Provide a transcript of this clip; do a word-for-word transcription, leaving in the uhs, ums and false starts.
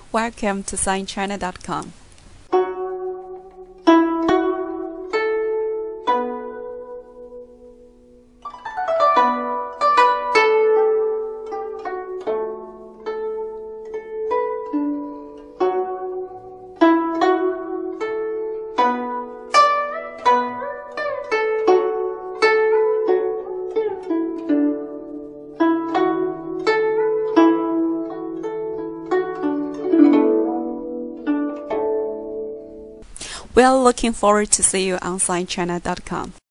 Welcome to sign china dot com. We are looking forward to see you on sign china dot com.